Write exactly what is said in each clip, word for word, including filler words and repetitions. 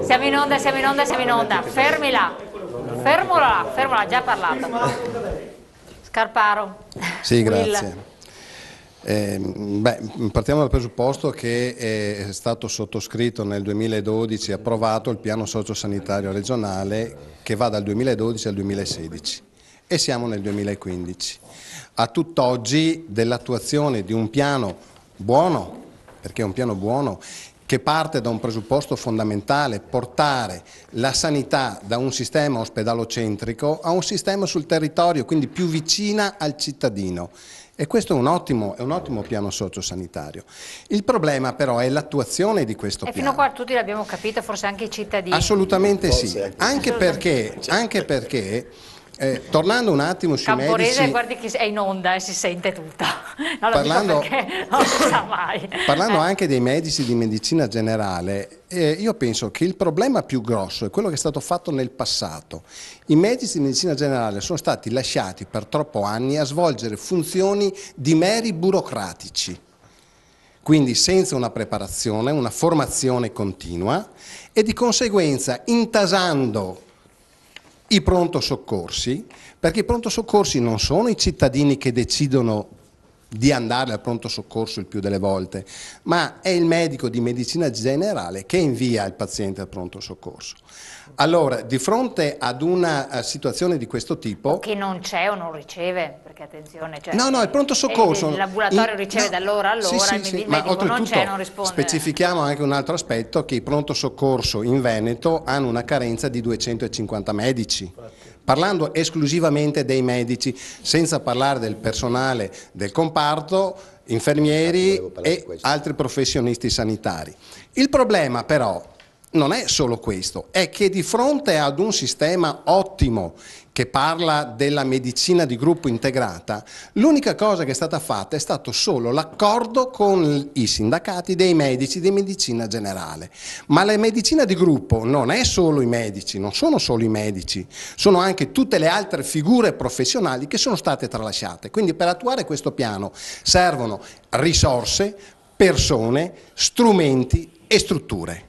Siamo in onda, siamo in onda, siamo in onda. Fermila. Fermola, fermola, ha già parlato. Scarparo. Sì, grazie. Eh, beh, partiamo dal presupposto che è stato sottoscritto nel duemiladodici e approvato il piano sociosanitario regionale che va dal duemiladodici al duemilasedici e siamo nel duemilaquindici. A tutt'oggi dell'attuazione di un piano buono, perché è un piano buono, che parte da un presupposto fondamentale, portare la sanità da un sistema ospedalocentrico a un sistema sul territorio, quindi più vicina al cittadino. E questo è un ottimo, è un ottimo piano sociosanitario. Il problema però è l'attuazione di questo e piano. E fino a qua tutti l'abbiamo capito, forse anche i cittadini. Assolutamente sì, anche perché, anche perché eh, tornando un attimo sui Camporese, medici... guardi che è in onda e si sente tutta. Non lo parlando, dico perché non si sa mai. Parlando eh. anche dei medici di medicina generale, eh, io penso che il problema più grosso è quello che è stato fatto nel passato. I medici di medicina generale sono stati lasciati per troppo anni a svolgere funzioni di meri burocratici, quindi senza una preparazione, una formazione continua e di conseguenza intasando i pronto soccorsi, perché i pronto soccorsi non sono i cittadini che decidono di andare al pronto soccorso il più delle volte, ma è il medico di medicina generale che invia il paziente al pronto soccorso. Allora, di fronte ad una situazione di questo tipo... O che non c'è o non riceve, perché attenzione... Cioè, no, no, il pronto soccorso... L'ambulatorio riceve no, dall'ora all'ora, sì, sì, il, sì, il ma medico non c'è, non risponde. Specifichiamo anche un altro aspetto, che i pronto soccorso in Veneto hanno una carenza di duecentocinquanta medici. Parlando esclusivamente dei medici, senza parlare del personale del comparto, infermieri e altri professionisti sanitari. Il problema però non è solo questo, è che di fronte ad un sistema ottimo che parla della medicina di gruppo integrata, l'unica cosa che è stata fatta è stato solo l'accordo con i sindacati dei medici di medicina generale. Ma la medicina di gruppo non è solo i medici, non sono solo i medici, sono anche tutte le altre figure professionali che sono state tralasciate. Quindi per attuare questo piano servono risorse, persone, strumenti e strutture.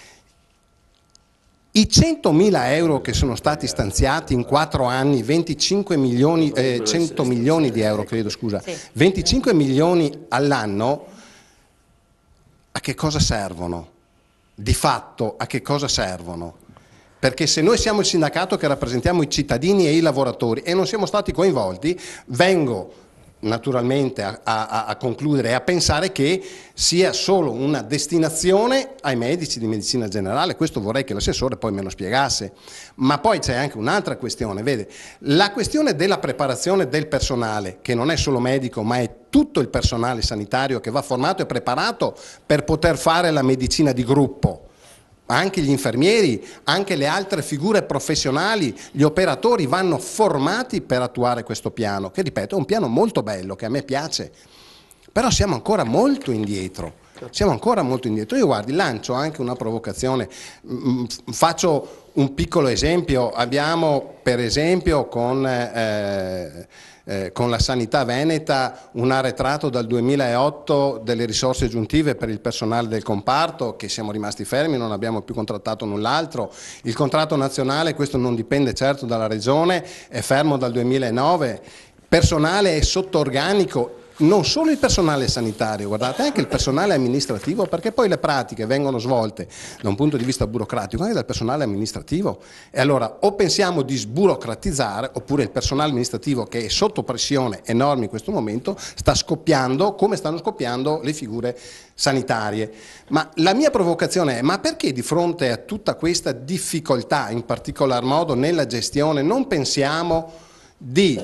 I centomila euro che sono stati stanziati in quattro anni, venticinque milioni, eh, cento milioni di euro, credo, scusa, venticinque milioni all'anno, a che cosa servono? Di fatto, a che cosa servono? Perché se noi siamo il sindacato che rappresentiamo i cittadini e i lavoratori e non siamo stati coinvolti, vengo naturalmente a, a, a concludere e a pensare che sia solo una destinazione ai medici di medicina generale. Questo vorrei che l'assessore poi me lo spiegasse. Ma poi c'è anche un'altra questione, vede, la questione della preparazione del personale, che non è solo medico ma è tutto il personale sanitario che va formato e preparato per poter fare la medicina di gruppo. Anche gli infermieri, anche le altre figure professionali, gli operatori vanno formati per attuare questo piano, che ripeto è un piano molto bello, che a me piace, però siamo ancora molto indietro, siamo ancora molto indietro. Io guardi, lancio anche una provocazione, faccio un piccolo esempio, abbiamo per esempio con... Eh, Eh, con la sanità veneta un arretrato dal duemilaotto delle risorse aggiuntive per il personale del comparto, che siamo rimasti fermi, non abbiamo più contrattato null'altro. Il contratto nazionale, questo non dipende certo dalla regione, è fermo dal duemilanove. Personale è sotto organico, non solo il personale sanitario, guardate anche il personale amministrativo, perché poi le pratiche vengono svolte da un punto di vista burocratico anche dal personale amministrativo. E allora o pensiamo di sburocratizzare, oppure il personale amministrativo, che è sotto pressione enorme in questo momento, sta scoppiando come stanno scoppiando le figure sanitarie. Ma la mia provocazione è: ma perché di fronte a tutta questa difficoltà, in particolar modo nella gestione, non pensiamo di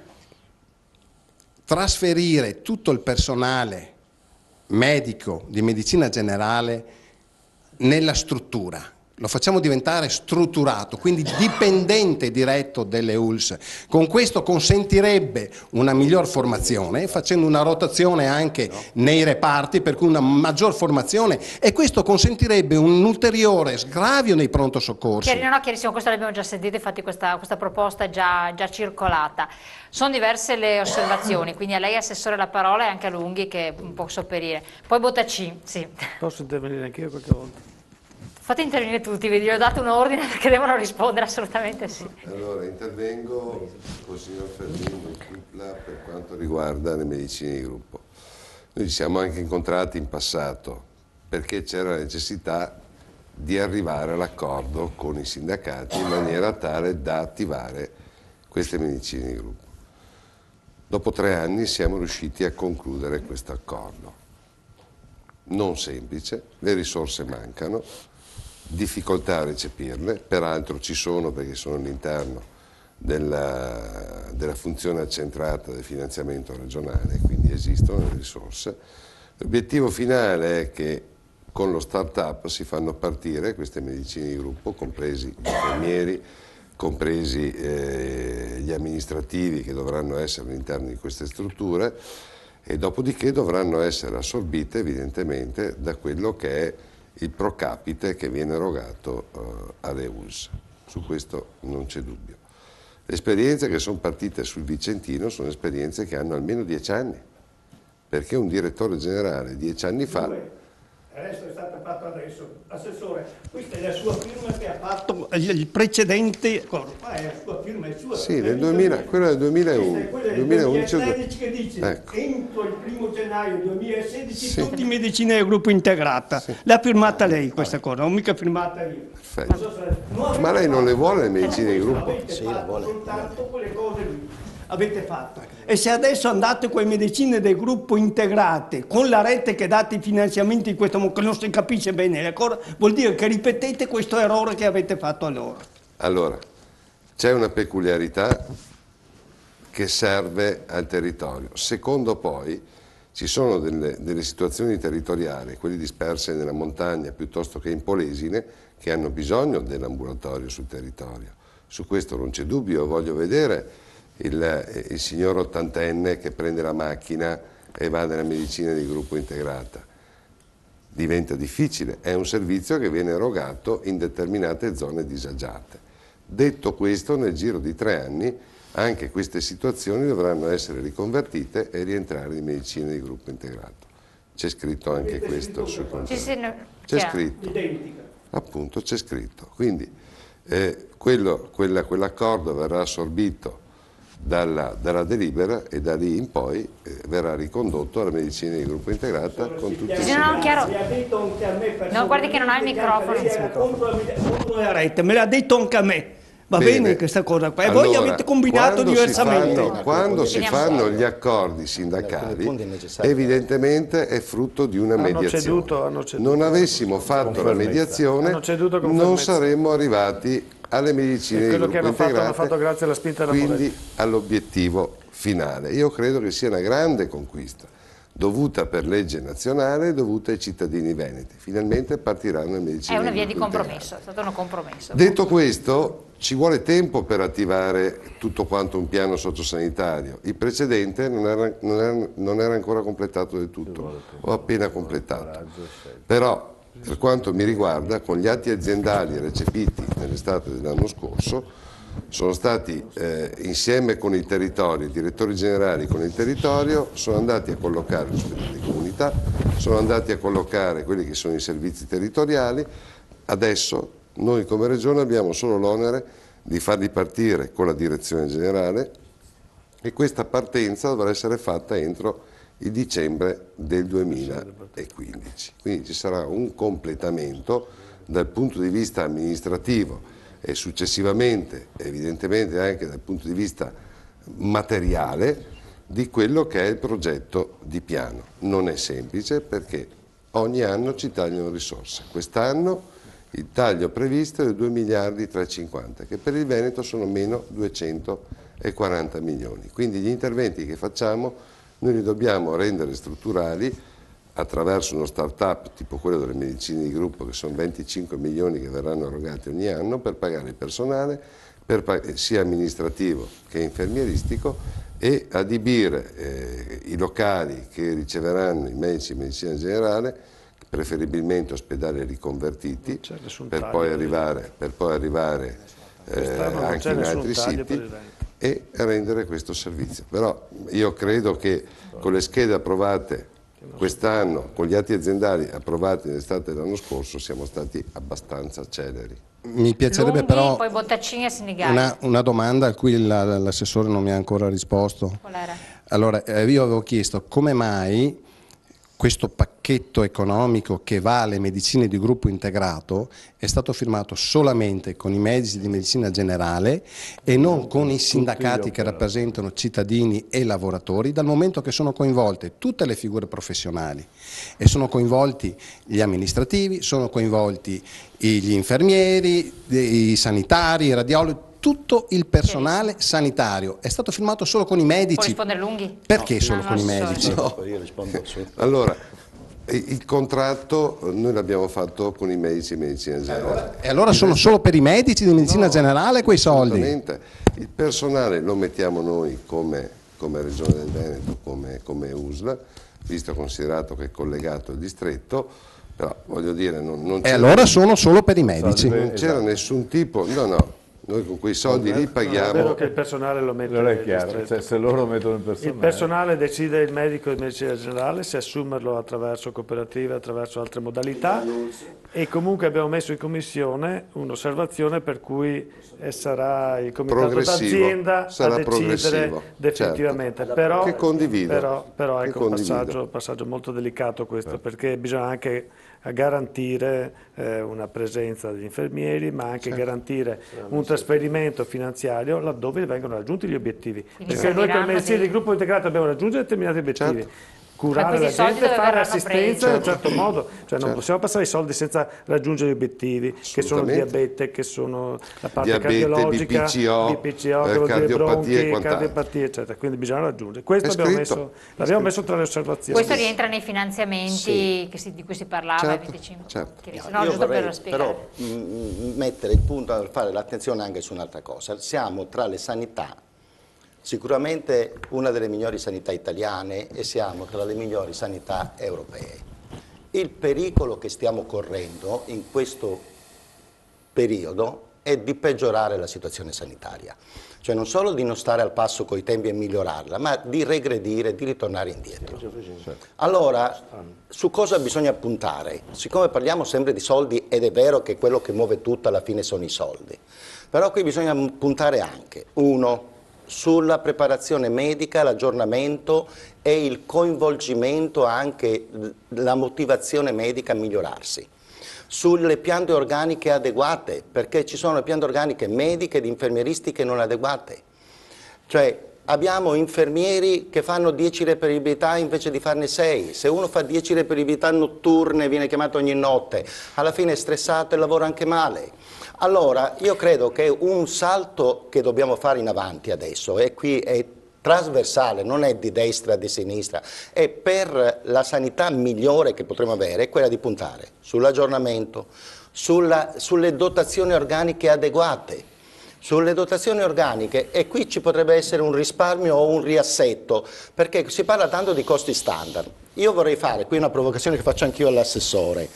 trasferire tutto il personale medico di medicina generale nella struttura? Lo facciamo diventare strutturato, quindi dipendente diretto delle U L S. Con questo consentirebbe una miglior formazione, facendo una rotazione anche nei reparti, per cui una maggior formazione, e questo consentirebbe un ulteriore sgravio nei pronto soccorsi. Chiarino, no, chiarissimo, questo l'abbiamo già sentito, infatti questa, questa proposta è già, già circolata. Sono diverse le osservazioni, quindi a lei Assessore la parola e anche a Lunghi che può sopperire. Poi Bottacci, sì. Posso intervenire anch'io qualche volta? Fate intervenire tutti, vi ho dato un ordine perché devono rispondere, assolutamente sì. Allora, intervengo con il signor Fermino Cupla per quanto riguarda le medicine di gruppo. Noi ci siamo anche incontrati in passato perché c'era la necessità di arrivare all'accordo con i sindacati in maniera tale da attivare queste medicine di gruppo. Dopo tre anni siamo riusciti a concludere questo accordo. Non semplice, le risorse mancano, difficoltà a recepirle, peraltro ci sono perché sono all'interno della, della funzione accentrata del finanziamento regionale, quindi esistono le risorse. L'obiettivo finale è che con lo start-up si fanno partire queste medicine di gruppo, compresi gli infermieri, compresi eh, gli amministrativi che dovranno essere all'interno di queste strutture, e dopodiché dovranno essere assorbite evidentemente da quello che è il pro capite che viene erogato uh, alle U S. Su questo non c'è dubbio. Le esperienze che sono partite sul Vicentino sono esperienze che hanno almeno dieci anni, perché un direttore generale dieci anni fa... Adesso è stato fatto adesso. Assessore, questa è la sua firma che ha fatto il precedente, qua è la sua firma, è sua. Sì, nel duemila, quella del duemilauno. Questa è quella del duemilaundici, duemilasedici che dice, ecco, entro il primo gennaio duemilasedici sì, tutti i medicine del gruppo integrata. Sì. L'ha firmata lei questa cosa, non mica firmata io. Perfetto. So se... Ma lei non le vuole le medicine di gruppo? Sì, la vuole. Soltanto quelle cose lì avete fatto. E se adesso andate con le medicine del gruppo integrate, con la rete che date i finanziamenti in questo modo, che non si capisce bene, vuol dire che ripetete questo errore che avete fatto allora. Allora, c'è una peculiarità che serve al territorio. Secondo poi, ci sono delle, delle situazioni territoriali, quelle disperse nella montagna piuttosto che in Polesine, che hanno bisogno dell'ambulatorio sul territorio. Su questo non c'è dubbio, voglio vedere Il, il signor ottantenne che prende la macchina e va nella medicina di gruppo integrata. Diventa difficile, è un servizio che viene erogato in determinate zone disagiate. Detto questo, nel giro di tre anni anche queste situazioni dovranno essere riconvertite e rientrare in medicina di gruppo integrato. C'è scritto anche questo sul contratto. C'è scritto, appunto c'è scritto. Quindi eh, quello, quella, quell'accordo verrà assorbito Dalla, dalla delibera e da lì in poi eh, verrà ricondotto alla medicina di gruppo integrata con tutti i servizi. No, guardi che non ha il microfono. Contro la rete, me l'ha detto anche a me. Va bene, bene questa cosa qua. E allora, voi avete combinato diversamente. Si fanno, quando si fanno gli accordi sindacali, evidentemente è frutto di una mediazione. Ceduto, hanno ceduto, non avessimo fatto la mediazione, non saremmo arrivati alle medicine di gruppo integrate, hanno fatto grazie alla spinta della quindi all'obiettivo finale. Io credo che sia una grande conquista, dovuta per legge nazionale, dovuta ai cittadini veneti. Finalmente partiranno le medicine. È una via di compromesso, è stato un compromesso. Detto questo, ci vuole tempo per attivare tutto quanto un piano sociosanitario. Il precedente non era, non era, non era ancora completato del tutto, ho appena completato. Però, per quanto mi riguarda, con gli atti aziendali recepiti nell'estate dell'anno scorso, sono stati eh, insieme con i territori, i direttori generali con il territorio, sono andati a collocare l'ospedale di comunità, sono andati a collocare quelli che sono i servizi territoriali. Adesso noi come Regione abbiamo solo l'onere di farli partire con la direzione generale e questa partenza dovrà essere fatta entro il dicembre del duemilaquindici. Quindi ci sarà un completamento dal punto di vista amministrativo e successivamente evidentemente anche dal punto di vista materiale di quello che è il progetto di piano. Non è semplice perché ogni anno ci tagliano risorse. Quest'anno il taglio previsto è di due miliardi trecentocinquanta, che per il Veneto sono meno duecentoquaranta milioni. Quindi gli interventi che facciamo noi li dobbiamo rendere strutturali attraverso uno start-up tipo quello delle medicine di gruppo, che sono venticinque milioni che verranno erogati ogni anno per pagare il personale, per pag- sia amministrativo che infermieristico, e adibire eh, i locali che riceveranno i medici di medicina generale, preferibilmente ospedali riconvertiti, per poi arrivare, per poi arrivare eh, anche in altri siti e rendere questo servizio. Però io credo che con le schede approvate Quest'anno, con gli atti aziendali approvati nell'estate dell'anno scorso, siamo stati abbastanza celeri. Mi piacerebbe Lunghi, però poi Bottaccini e Sinigali. una, una domanda a cui la- l'assessore non mi ha ancora risposto. Qual era? Allora, eh, io avevo chiesto come mai questo pacchetto economico che va alle medicine di gruppo integrato è stato firmato solamente con i medici di medicina generale e non con i sindacati che rappresentano cittadini e lavoratori, dal momento che sono coinvolte tutte le figure professionali e sono coinvolti gli amministrativi, sono coinvolti gli infermieri, i sanitari, i radiologi, tutto il personale sanitario. È stato firmato solo con i Può medici. rispondere Lunghi? Perché No, solo no, con i no, medici? No. Io rispondo su. Allora, il contratto noi l'abbiamo fatto con i medici di medicina generale. E allora sono solo per i medici di medicina No, generale quei soldi? Assolutamente. Il personale lo mettiamo noi come, come Regione del Veneto, come, come U S L, visto e considerato che è collegato al distretto, però voglio dire, non, non E c'era, allora sono solo per i medici? non c'era nessun tipo, no no, noi con quei soldi lì È vero paghiamo. che il personale lo mette Non è nel chiaro, distretto. cioè, se loro mettono il personale. Il personale decide il medico di medicina generale se assumerlo attraverso cooperative, attraverso altre modalità, e comunque abbiamo messo in commissione un'osservazione per cui eh, sarà il comitato Progressivo, d'azienda a sarà decidere progressivo, definitivamente. certo. Però, Che condivido, però, però che ecco un condivido. passaggio, passaggio molto delicato questo, perché bisogna anche garantire eh, una presenza degli infermieri, ma anche garantire un trasferimento finanziario laddove vengono raggiunti gli obiettivi. Quindi Perché noi per serviranno medicina dei- di gruppo integrato abbiamo raggiunto determinati obiettivi. Certo. Curare Ma la questi soldi gente, dove fare verranno assistenza presi? in un certo modo, cioè non possiamo passare i soldi senza raggiungere gli obiettivi, che sono il Assolutamente. diabete, che sono la parte Diabete, cardiologica, B P C O, B P C O, eh, che vuol dire cardiopatie e bronchi, quant'altro. cardiopatie, eccetera. Quindi bisogna raggiungere. Questo È abbiamo scritto, messo, è l'abbiamo scritto. messo tra le osservazioni. Questo rientra nei finanziamenti che si- di cui si parlava, Certo, i venticinque. certo. Che- No, no, io giusto vorrei per spiegare. però mh, mettere il punto a fare l'attenzione anche su un'altra cosa. Siamo tra le sanità sicuramente una delle migliori sanità italiane e siamo tra le migliori sanità europee. Il pericolo che stiamo correndo in questo periodo è di peggiorare la situazione sanitaria, cioè non solo di non stare al passo coi tempi e migliorarla, ma di regredire, di ritornare indietro. Allora, su cosa bisogna puntare? Siccome parliamo sempre di soldi, ed è vero che quello che muove tutto alla fine sono i soldi, però qui bisogna puntare anche, uno, sulla preparazione medica, l'aggiornamento e il coinvolgimento, anche la motivazione medica a migliorarsi. Sulle piante organiche adeguate, perché ci sono piante organiche mediche ed infermieristiche non adeguate. Cioè abbiamo infermieri che fanno dieci reperibilità invece di farne sei. Se uno fa dieci reperibilità notturne, viene chiamato ogni notte, alla fine è stressato e lavora anche male. Allora, io credo che un salto che dobbiamo fare in avanti adesso, e qui è trasversale, non è di destra, di sinistra, e per la sanità migliore che potremo avere è quella di puntare sull'aggiornamento, sulla, sulle dotazioni organiche adeguate. Sulle dotazioni organiche, e qui ci potrebbe essere un risparmio o un riassetto, perché si parla tanto di costi standard. Io vorrei fare, qui una provocazione che faccio anch'io all'assessore,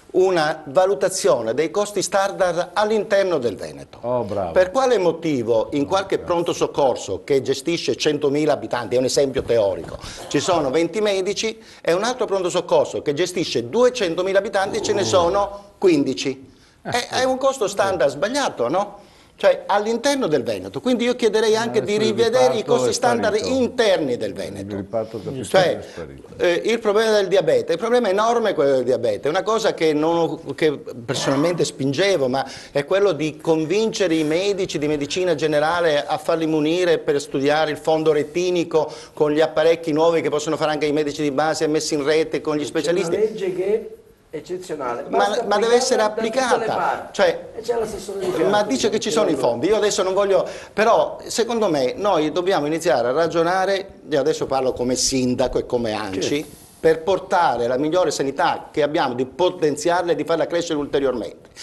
una valutazione dei costi standard all'interno del Veneto. Oh, bravo. Per Per quale motivo in qualche pronto soccorso che gestisce centomila abitanti, è un esempio teorico, ci sono venti medici, e un altro pronto soccorso che gestisce duecentomila abitanti e ce ne sono quindici? È, è un costo standard sbagliato, no? Cioè all'interno del Veneto, quindi io chiederei anche di adesso il rivedere i riparto costi è standard sparito. interni del il Veneto. riparto capitale Cioè, è sparito. eh, il problema del diabete, il problema enorme è quello del diabete, è una cosa che, non ho- che personalmente spingevo, ma è quello di convincere i medici di medicina generale a farli munire per studiare il fondo retinico con gli apparecchi nuovi che possono fare anche i medici di base messi in rete con gli specialisti. C'è una legge che è eccezionale, Ma, basta ma deve essere applicarla da tutte le applicata, parti. cioè, E c'è l'assessore di fianco. ma dice che ci sono i fondi, io adesso non voglio, però secondo me noi dobbiamo iniziare a ragionare, io adesso parlo come sindaco e come ANCI, per portare la migliore sanità che abbiamo, di potenziarla e di farla crescere ulteriormente.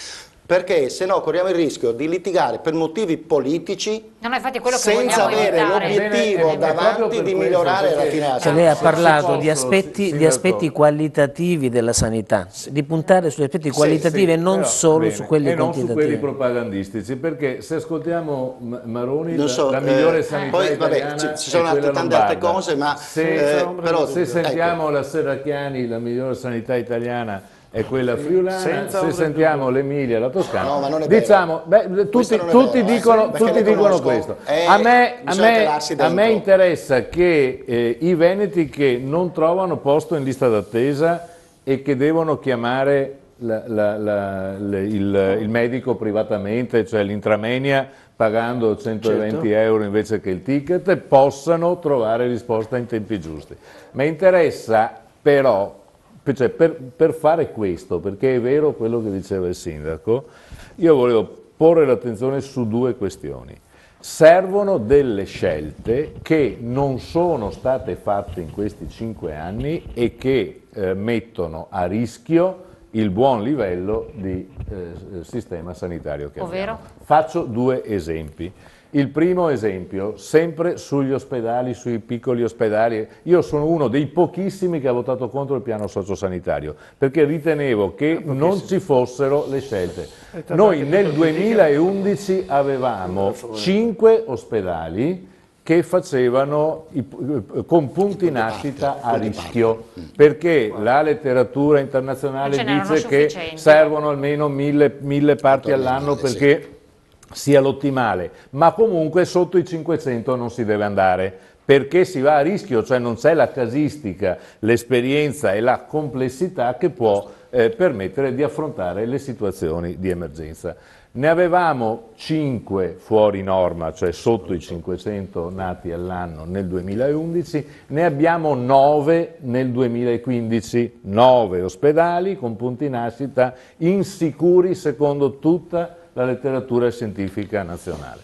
perché se no corriamo il rischio di litigare per motivi politici no, no, infatti è quello che senza vogliamo avere evitare. l'obiettivo davanti di migliorare la finanza. Cioè lei ha parlato di aspetti, di aspetti qualitativi della sanità, di puntare sugli aspetti qualitativi sì, e non però, solo bene, su quelli e non quantitativi. su quelli propagandistici, perché se ascoltiamo M- Maroni Non la, so, la migliore eh, sanità poi, vabbè, italiana ci- ci sono è altre- quella tante altre lombarda. cose, ma, se, eh, però, se ecco. sentiamo la Serracchiani, la migliore sanità italiana è quella friulana, senza se ombra di sentiamo dubbio. l'Emilia, la Toscana, No, ma non è vero. diciamo, beh, tutti, non è tutti vero, eh, dicono, perché tutti le dicono conosco, questo. eh, a me, a bisogna me, calarsi a dentro. me interessa che eh, i veneti che non trovano posto in lista d'attesa e che devono chiamare la- la- la- le- il, il medico privatamente, cioè l'intramenia, pagando centoventi euro invece che il ticket, possano trovare risposta in tempi giusti. Mi interessa però, cioè per, per fare questo, perché è vero quello che diceva il sindaco, io volevo porre l'attenzione su due questioni. Servono delle scelte che non sono state fatte in questi cinque anni e che eh, mettono a rischio il buon livello di eh, sistema sanitario che Ovvero? abbiamo. Faccio due esempi. Il primo esempio, sempre sugli ospedali, sui piccoli ospedali. Io sono uno dei pochissimi che ha votato contro il piano sociosanitario, perché ritenevo che non ci fossero le scelte. Noi nel duemilaundici avevamo cinque ospedali che facevano i, con punti nascita a rischio, perché la letteratura internazionale Non ce n'erano dice che sufficienti. servono almeno mille, mille parti all'anno perché sia l'ottimale, ma comunque sotto i cinquecento non si deve andare, perché si va a rischio, cioè non c'è la casistica, l'esperienza e la complessità che può eh, permettere di affrontare le situazioni di emergenza. Ne avevamo cinque fuori norma, cioè sotto i cinquecento nati all'anno nel duemilaundici, ne abbiamo nove nel duemilaquindici, nove ospedali con punti nascita insicuri secondo tutta la letteratura scientifica nazionale.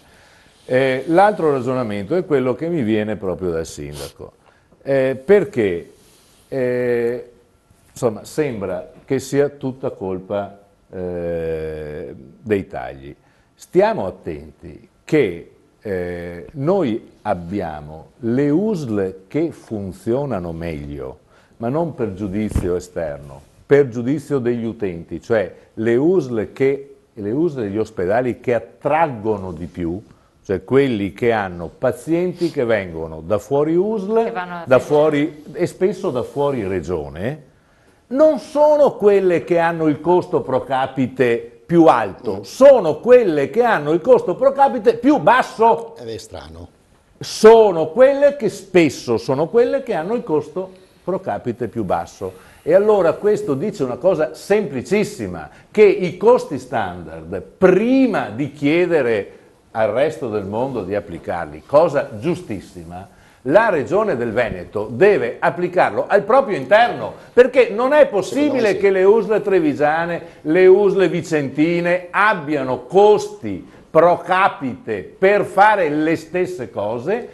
Eh, l'altro ragionamento è quello che mi viene proprio dal sindaco, eh, perché eh, insomma, sembra che sia tutta colpa eh, dei tagli. Stiamo attenti che eh, noi abbiamo le U S L che funzionano meglio, ma non per giudizio esterno, per giudizio degli utenti, cioè le U S L che le U S L degli ospedali che attraggono di più, cioè quelli che hanno pazienti che vengono da fuori U S L, da fuori, e spesso da fuori regione, non sono quelle che hanno il costo pro capite più alto, sono quelle che hanno il costo pro capite più basso. Ed è strano. Sono quelle che spesso sono quelle che hanno il costo pro capite più basso. E allora questo dice una cosa semplicissima, che i costi standard, prima di chiedere al resto del mondo di applicarli, cosa giustissima, la Regione del Veneto deve applicarlo al proprio interno, perché non è possibile sì. che le U S L trevigiane, le U S L vicentine abbiano costi pro capite per fare le stesse cose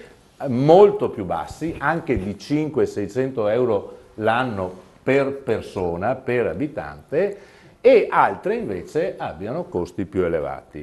molto più bassi, anche di cinquecento seicento euro l'anno per persona, per abitante, e altre invece abbiano costi più elevati.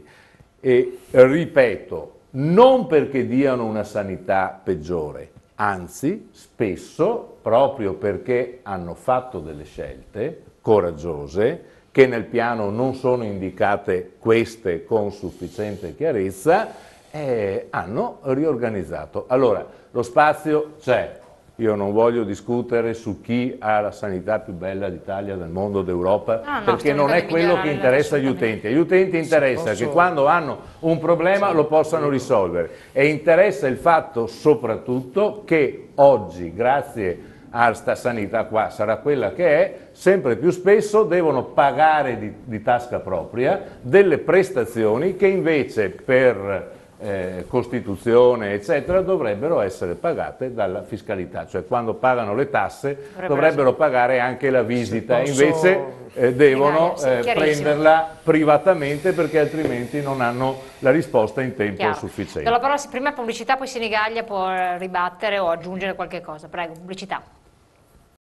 E ripeto, non perché diano una sanità peggiore, anzi spesso proprio perché hanno fatto delle scelte coraggiose, che nel piano non sono indicate queste con sufficiente chiarezza, eh, hanno riorganizzato. Allora, lo spazio c'è. Io non voglio discutere su chi ha la sanità più bella d'Italia, del mondo, d'Europa, no, no, perché non è quello che interessa agli utenti. Agli utenti interessa posso... che quando hanno un problema lo possano risolvere, e interessa il fatto soprattutto che oggi, grazie a sta sanità qua, sarà quella che è, sempre più spesso devono pagare di, di tasca propria delle prestazioni che invece per Eh, Costituzione eccetera dovrebbero essere pagate dalla fiscalità, cioè quando pagano le tasse dovrebbero, dovrebbero pagare anche la visita, posso... invece eh, devono Sì, eh, prenderla privatamente perché altrimenti non hanno la risposta in tempo Chiaro. sufficiente. Do la parola prima pubblicità, poi Sinigaglia può ribattere o aggiungere qualche cosa. Prego, pubblicità.